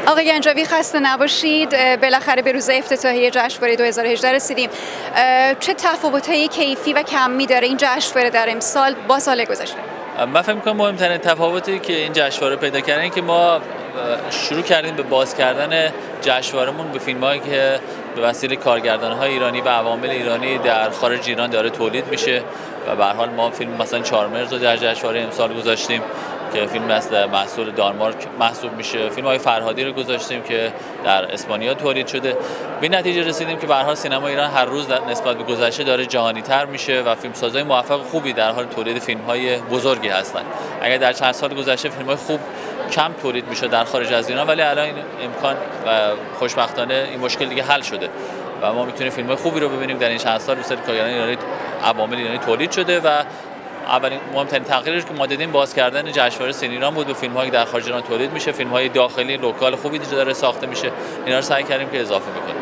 آقای گنجاوی خسته نباشید. بالاخره به روز افتتاحیه جشنواره 2018 رسیدیم. چه تفاوت‌های کیفی و کمی داره این جشنواره در امسال با سال گذشته؟ من فکر می‌کنم مهمترین تفاوتی که این جشنواره پیدا کرده این که ما شروع کردیم به باز کردن جشنواره‌مون به فیلم‌هایی که به وسیله کارگردان‌های ایرانی و عوامل ایرانی در خارج ایران داره تولید میشه و به هر حال ما فیلم مثلا چارمرز رو در جشنواره امسال گذاشتیم که فیلم از محصول دانمارک محسوب میشه. فیلم‌های فرهادی رو گذاشتیم که در اسپانیا تولید شده. به نتیجه رسیدیم که به هر حال سینما ایران هر روز نسبت به گذشته داره جهانی‌تر میشه و فیلمسازای موفق خوبی در حال تولید فیلم‌های بزرگی هستند. اگر در چند سال گذشته فیلم‌های خوب کم تولید میشه در خارج از ایران، ولی الان این امکان و خوشبختانه این مشکل دیگه حل شده و ما میتونیم فیلم‌های خوبی رو ببینیم در این چند سال مثل کارگردان ایرانی، عوامل ایرانی تولید شده و اولین مهمترین تغییری که ما دیدیم باز کردن جشنواره سینما ایران بود به فیلم‌هایی که در خارج ایران تولید میشه، فیلم‌های داخلی لوکال خوبی داره ساخته میشه. اینا رو سعی کردیم که اضافه بکنیم.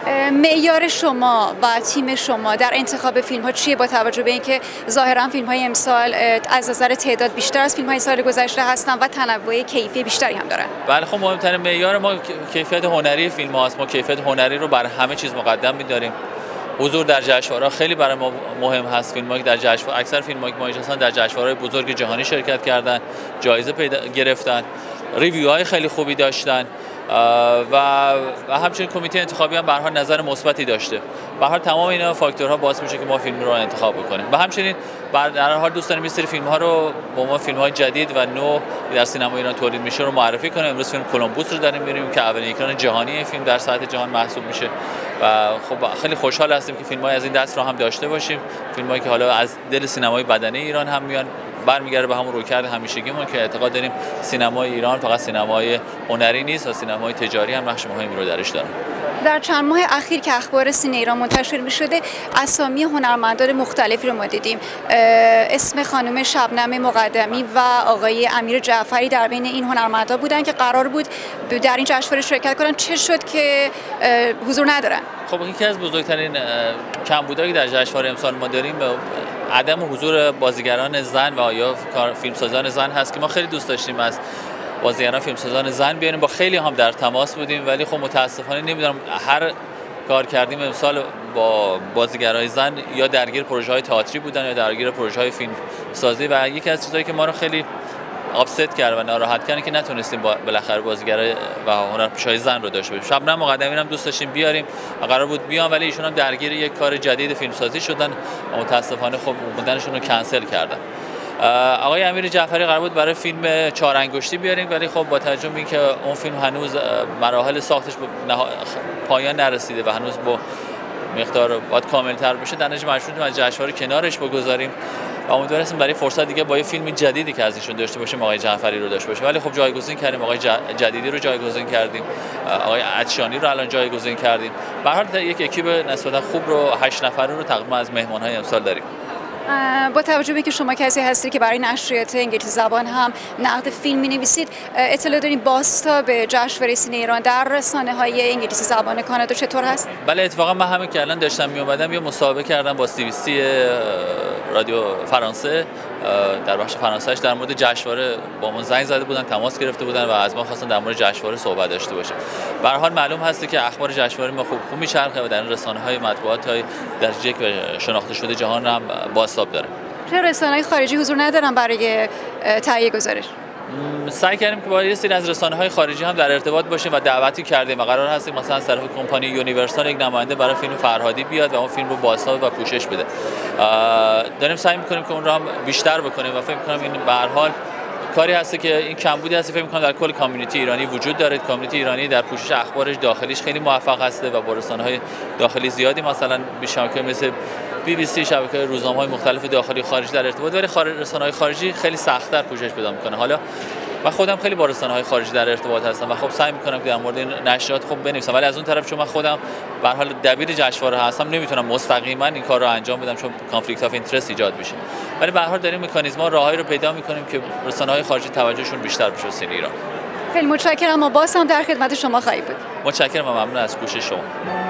معیار شما و تیم شما در انتخاب فیلم‌ها چیه با توجه به اینکه ظاهراً فیلم‌های امسال از نظر تعداد بیشتر از فیلم‌های سال گذشته هستن و تنوع کیفی بیشتری هم دارن؟ بله، خب مهمترین معیار ما کیفیت هنری فیلم‌هاست. ما کیفیت هنری رو بر همه چیز مقدم می‌داریم. حضور در جشنواره خیلی برای ما مهم هست. فیلم‌هایی که در جشنواره، اکثر فیلم‌هایی که ما نشستن در جشنواره‌های بزرگ جهانی شرکت کردن، جایزه گرفتن، ریویوهای خیلی خوبی داشتن و همچنین کمیته انتخابی هم به هر حال نظر مثبتی داشته. به هر حال تمام اینا فاکتورها باعث میشه که ما فیلم رو انتخاب بکنیم. و همچنین در هر حال دوست داریم این سری فیلم‌ها رو با ما فیلم‌های جدید و نو در سینما ایران تولید میشه رو معرفی کنیم. امروز فیلم کلمبوس رو داریم می‌بینیم که اولین اکران جهانی این فیلم در سطح جهان محسوب میشه و خب خیلی خوشحال هستیم که فیلم‌های از این دست رو هم داشته باشیم. فیلم‌هایی که حالا از دل سینمای بدنه ایران هم میان، برمیگرده به همون رویکرد همیشگیمون که اعتقاد داریم سینمای ایران فقط سینمای هنری نیست و سینمای تجاری هم نقش مهمی رو درش داره. در چند ماه اخیر که اخبار سینما ایران منتشر می‌شده، اسامی هنرمندان مختلفی رو ما دیدیم. اسم خانم شبنم مقدمی و آقای امیر جعفری در بین این هنرمندا بودن که قرار بود در این جشنواره شرکت کنن. چه شد که حضور ندارن؟ خب یکی از بزرگترین کمبودایی که در جشنواره امسال ما داریم عدم حضور بازیگران زن و یا فیلمسازان زن هست که ما خیلی دوست داشتیم از بازیگران فیلمسازان زن بیاریم. با خیلی هم در تماس بودیم ولی خب متاسفانه نمیدونم هر کار کردیم امسال با بازیگرای زن یا درگیر پروژه‌های تئاتری بودن یا درگیر پروژه‌های فیلم سازی و یکی از چیزایی که ما رو خیلی آپست کرد و ناراحت کرد که نتونستیم بالاخره بازیگرای و هنرپیشه‌های زن رو داشته باشیم. شبنم مقدمی هم دوست داشتیم بیاریم و قرار بود بیان ولی ایشون هم درگیر یک کار جدید فیلمسازی شدن و متاسفانه خب اومدنشون رو کنسل کردن. آقای امیر جعفری قرار بود برای فیلم چهار انگشتی بیاریم ولی خب با توجه به اینکه اون فیلم هنوز مراحل ساختش به پایان نرسیده و هنوز با مقدار باید کامل‌تر بشه، در نتیجه مجبور شدیم از جشنواره کنارش بگذاریم و امیدوار هستیم برای فرصت دیگه با یه فیلم جدیدی که از ایشون داشته باشیم آقای جعفری رو داشته باشیم. ولی خب جایگزین کردیم آقای جدیدی رو جایگزین کردیم، آقای عطشانی رو الان جایگزین کردیم. به هر حال یک اکیپ نسبتا خوب رو 8 نفره رو تقریبا از مهمان‌های امسال داریم. با توجه به اینکه شما کسی هستید که برای نشریات انگلیسی زبان هم نقد فیلم می‌نویسید، اطلاع دارین بازتاب جشنواره سینما ایران در رسانه‌های انگلیسی زبان کانادا چطور هست؟ بله، اتفاقا من همین که الان داشتم میومدم یه مصاحبه کردم با CBC رادیو فرانسه در بخش فرانسه‌اش در مورد جشنواره با ما زنگ زده بودن، تماس گرفته بودن و از ما خواستن در مورد جشنواره صحبت داشته باشیم. به هر حال معلوم هست که اخبار جشنواره ما خوب میچرخه و در رسانه‌های مطبوعات‌های درجه یک و شناخته شده جهان هم بازتاب داره. چه رسانه‌های خارجی حضور ندارن برای تهیه گزارش؟ سعی کردیم که با یه سری از رسانه‌های خارجی هم در ارتباط باشیم و دعوتی کردیم و قرار هستیم مثلا از طرف کمپانی یونیورسال یک نماینده برای فیلم فرهادی بیاد و اون فیلم رو بازتاب و پوشش بده. داریم سعی می‌کنیم که اون رو هم بیشتر بکنیم و فکر می‌کنم این به هر حال کاری هست که این کمبودی هست فکر می‌کنم در کل کامیونیتی ایرانی وجود داره. کامیونیتی ایرانی در پوشش اخبارش داخلیش خیلی موفق هسته و با رسانه‌های داخلی زیادی مثلا بیشتر مثل BBC، شبکه‌های روزنامه‌های مختلف داخلی خارجی در ارتباط، ولی رسانه‌های خارجی خیلی سخت‌تر پوشش پیدا می‌کنه. حالا من خودم خیلی با رسانه‌های خارجی در ارتباط هستم و خب سعی می‌کنم که در مورد این نشریات خب بنویسم، ولی از اون طرف چون من خودم به هر حال دبیر جشنواره هستم نمیتونم مستقیما این کار رو انجام بدم چون کانفلیکت آف اینترست ایجاد میشه. ولی به هر حال داریم مکانیزم‌ها راههایی رو پیدا می‌کنیم که رسانه‌های خارجی توجهشون بیشتر بشه به سینما ایران. خیلی متشکرم. ما باز هم در خدمت شما خواهیم بود. متشکرم و ممنون از کوشش شما.